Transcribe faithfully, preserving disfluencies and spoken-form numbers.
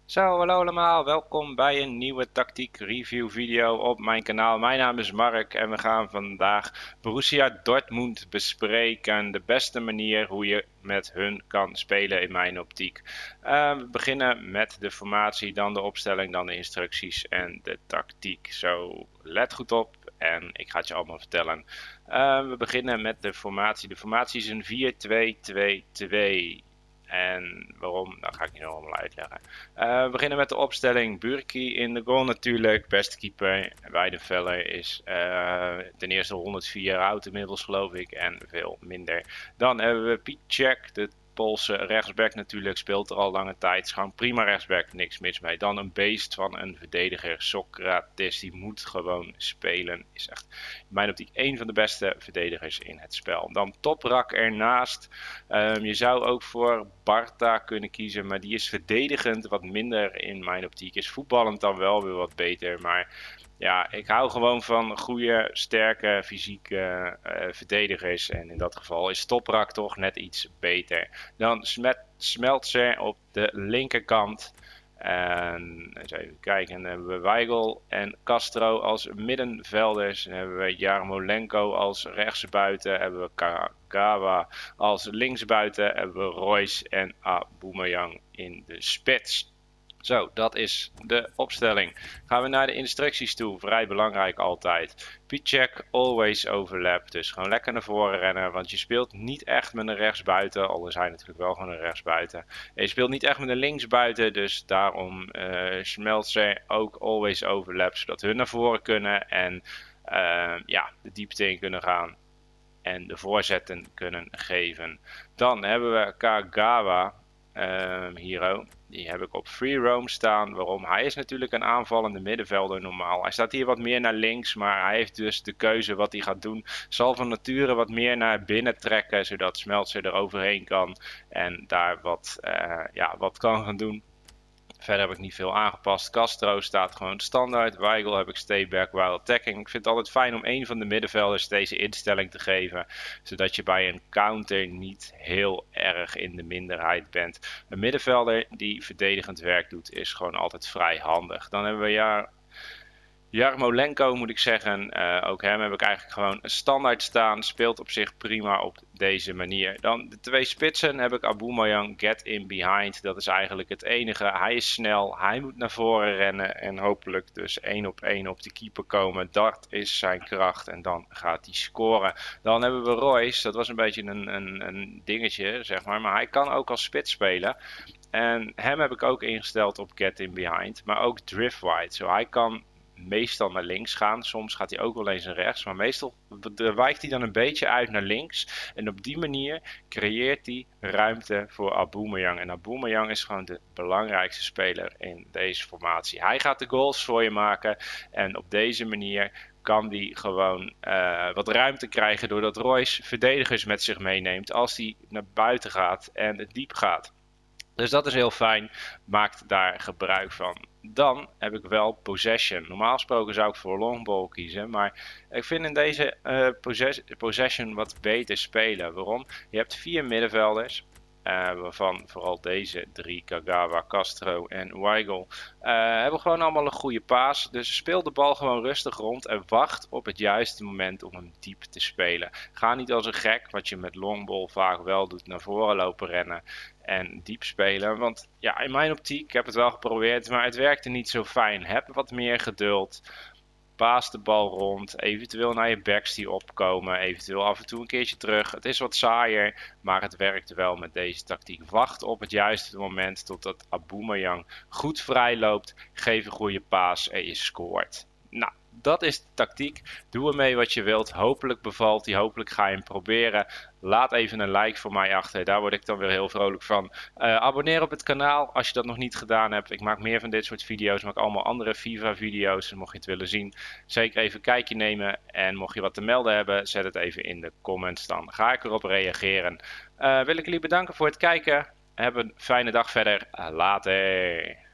Zo, hallo allemaal, welkom bij een nieuwe tactiek review video op mijn kanaal. Mijn naam is Mark en we gaan vandaag Borussia Dortmund bespreken. De beste manier hoe je met hun kan spelen in mijn optiek. Uh, we beginnen met de formatie, dan de opstelling, dan de instructies en de tactiek. Zo, let goed op en ik ga het je allemaal vertellen. Uh, we beginnen met de formatie. De formatie is een vier twee twee twee. En waarom, dat ga ik je nog allemaal uitleggen. Uh, we beginnen met de opstelling. Burki in de goal natuurlijk. Beste keeper. Weidenfeller is uh, ten eerste honderdvier jaar oud inmiddels geloof ik. En veel minder. Dan hebben we Piszczek, de Poolse rechtsback natuurlijk. Speelt er al lange tijd. Is gewoon prima rechtsback. Niks mis mee. Dan een beest van een verdediger. Socrates. Die moet gewoon spelen. Is echt in mijn optiek één van de beste verdedigers in het spel. Dan Toprak ernaast. Um, je zou ook voor Barta kunnen kiezen, maar die is verdedigend wat minder in mijn optiek. Is voetballend dan wel weer wat beter, maar ja, ik hou gewoon van goede, sterke, fysieke uh, verdedigers. En in dat geval is Toprak toch net iets beter. Dan Smeltzer op de linkerkant. En eens even kijken, dan hebben we Weigl en Castro als middenvelders. Dan hebben we Jarmolenko als rechtsbuiten. Hebben we Kagawa als linksbuiten. Hebben we Royce en Aubameyang in de spits. Zo, dat is de opstelling. Gaan we naar de instructies toe. Vrij belangrijk altijd. Piszczek, always overlap. Dus gewoon lekker naar voren rennen. Want je speelt niet echt met een rechtsbuiten. Al is hij natuurlijk wel gewoon een rechtsbuiten. En je speelt niet echt met een linksbuiten. Dus daarom uh, smelt ze ook always overlap. Zodat hun naar voren kunnen. En uh, ja, de diepte in kunnen gaan. En de voorzetten kunnen geven. Dan hebben we Kagawa. Uh, Hero. Die heb ik op free roam staan. Waarom? Hij is natuurlijk een aanvallende middenvelder normaal. Hij staat hier wat meer naar links, maar hij heeft dus de keuze wat hij gaat doen. Zal van nature wat meer naar binnen trekken, zodat Smeltzer er overheen kan en daar wat, uh, ja, wat kan gaan doen. Verder heb ik niet veel aangepast. Castro staat gewoon standaard. Weigl heb ik stay back while attacking. Ik vind het altijd fijn om een van de middenvelders deze instelling te geven. Zodat je bij een counter niet heel erg in de minderheid bent. Een middenvelder die verdedigend werk doet is gewoon altijd vrij handig. Dan hebben we ja... Jarmolenko moet ik zeggen, uh, ook hem heb ik eigenlijk gewoon standaard staan. Speelt op zich prima op deze manier. Dan de twee spitsen heb ik Aubameyang, get in behind. Dat is eigenlijk het enige. Hij is snel, hij moet naar voren rennen en hopelijk dus één op één op de keeper komen. Dat is zijn kracht en dan gaat hij scoren. Dan hebben we Royce, dat was een beetje een, een, een dingetje zeg maar, maar hij kan ook als spits spelen. En hem heb ik ook ingesteld op get in behind, maar ook drift wide. Zo hij kan meestal naar links gaan. Soms gaat hij ook wel eens naar rechts. Maar meestal wijkt hij dan een beetje uit naar links. En op die manier creëert hij ruimte voor Aubameyang. En Aubameyang is gewoon de belangrijkste speler in deze formatie. Hij gaat de goals voor je maken. En op deze manier kan hij gewoon uh, wat ruimte krijgen doordat Royce verdedigers met zich meeneemt als hij naar buiten gaat en het diep gaat. Dus dat is heel fijn. Maakt daar gebruik van. Dan heb ik wel possession. Normaal gesproken zou ik voor longball kiezen. Maar ik vind in deze uh, possess possession wat beter spelen. Waarom? Je hebt vier middenvelders. Uh, waarvan vooral deze drie, Kagawa, Castro en Weigl, uh, hebben gewoon allemaal een goede paas. Dus speel de bal gewoon rustig rond en wacht op het juiste moment om hem diep te spelen. Ga niet als een gek, wat je met longball vaak wel doet, naar voren lopen rennen en diep spelen. Want ja, in mijn optiek, ik heb het wel geprobeerd, maar het werkte niet zo fijn. Heb wat meer geduld. Paas de bal rond, eventueel naar je backs die opkomen, eventueel af en toe een keertje terug. Het is wat saaier, maar het werkt wel met deze tactiek. Wacht op het juiste moment totdat Aubameyang goed vrij loopt, geef een goede paas en je scoort. Nou, dat is de tactiek. Doe ermee wat je wilt. Hopelijk bevalt die. Hopelijk ga je hem proberen. Laat even een like voor mij achter. Daar word ik dan weer heel vrolijk van. Uh, abonneer op het kanaal als je dat nog niet gedaan hebt. Ik maak meer van dit soort video's. Ik maak allemaal andere FIFA video's. Mocht je het willen zien. Zeker even een kijkje nemen. En mocht je wat te melden hebben. Zet het even in de comments. Dan ga ik erop reageren. Uh, wil ik jullie bedanken voor het kijken. Heb een fijne dag verder. Uh, later.